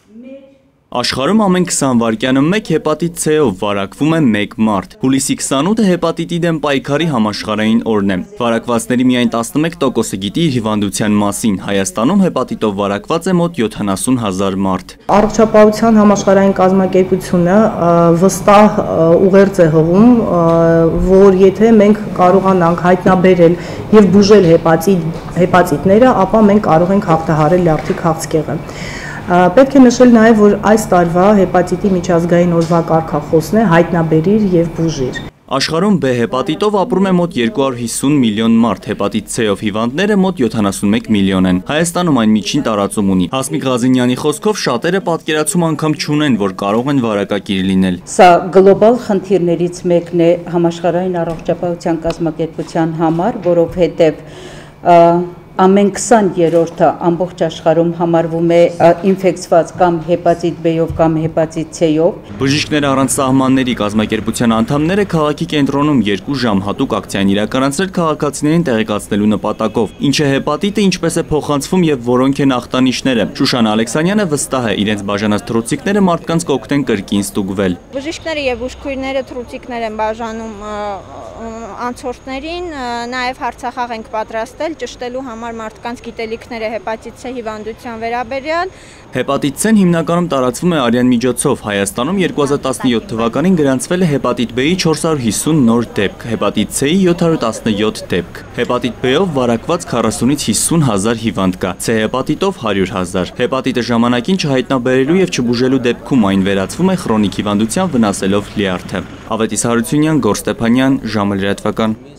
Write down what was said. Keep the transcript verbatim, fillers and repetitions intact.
Աշխարհում ամեն քսան վայրկյանում մեկ հեպատիտ C-ով վարակվում է մեկ մարդ։ Հուլիսի քսանութը հեպատիտի դեմ պայքարի համաշխարհային օրն է։ Վարակվածների միայն տասնմեկ տոկոսը գիտի իր հիվանդության մասին։ Հայաստանում հեպատիտով վարակված է մոտ յոթանասուն հազար մարդ։ Առողջապահության համաշխարհային կազմակերպությունը վստահ ուղերձ է հղում, որ եթե մենք կարողանանք հայտնաբերել եւ բուժել հեպատիտները, ապա մենք կարող ենք հաղթահարել լյարդի քաղցկեղը։ Պետք է նշել նաև, որ այս տարվա հեպատիտի միջազգային օրվա կարգախոսն է հայտնաբերիր եւ բուժիր։ Աշխարհում B հեպատիտով ապրում է մոտ երկու հարյուր հիսուն միլիոն մարդ, հեպատիտ C-ով հիվանդները մոտ յոթանասունմեկ միլիոն են։ Հայաստանում այն միջին տարածում ունի։ Հասմիկ Ղազինյանի խոսքով շատերը պատկերացում անգամ չունեն, որ կարող են վարակակիր լինել։ Սա գլոբալ խնդիրներից մեկն է համաշխարհային առողջապահության կազմակերպության համար, որովհետև ամեն քսաներորդը ամբողջ աշխարհում համարվում է ինֆեկցված կամ հեպատիտ B-ով կամ հեպատիտ C-ով։ Բժիշկներ առանց սահմանների կազմակերպության անդամները քաղաքի կենտրոնում երկու ժամ հատուկ ակցիա են իրականացրել քաղաքացիներին տեղեկացնելու նպատակով։ Ինչ է հեպատիտը, ինչպես է փոխանցվում եւ որոնք են ախտանիշները։ Շուշան Ալեքսանյանը վստահ է, իրենց բաժանած թռուցիկները մարդկանց կօգնեն կրկին ստուգվել։ Բժիշկները եւ բուժքույրները թռուցիկներ են բաժանում անցորդներին, նաեւ հարցախաղ ենք պատրաստել ճշտելու համար մարդկանց գիտելիքները հեպատիտ C հիվանդության վերաբերյալ։ Հեպատիտ C-ն հիմնականում տարածվում է արյան միջոցով։ Հայաստանում երկու հազար տասնյոթ թվականին գրանցվել է հեպատիտ B-ի չորս հարյուր հիսուն նոր դեպք, հեպատիտ C-ի յոթ հարյուր տասնյոթ դեպք։ Հեպատիտ B-ով վարակված քառասունից հիսուն հազար հիվանդ կա, C հեպատիտով հարյուր հազար։ Հեպատիտը ժամանակին չհայտնաբերելու եւ չբուժելու դեպքում այն վերածվում է խրոնիկ հիվանդության վնասելով լյարդը։ Ավետիս Հարությունյան, Գոր Ստեփանյան, ժամը լրատվական։